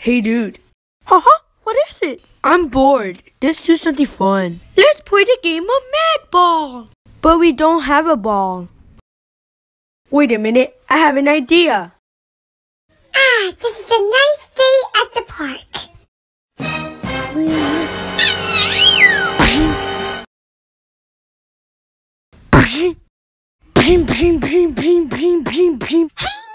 Hey dude, Haha, what is it? I'm bored. Let's do something fun. Let's play the game of Mad Ball. But we don't have a ball. Wait a minute, I have an idea. This is a nice day at the park. Hey!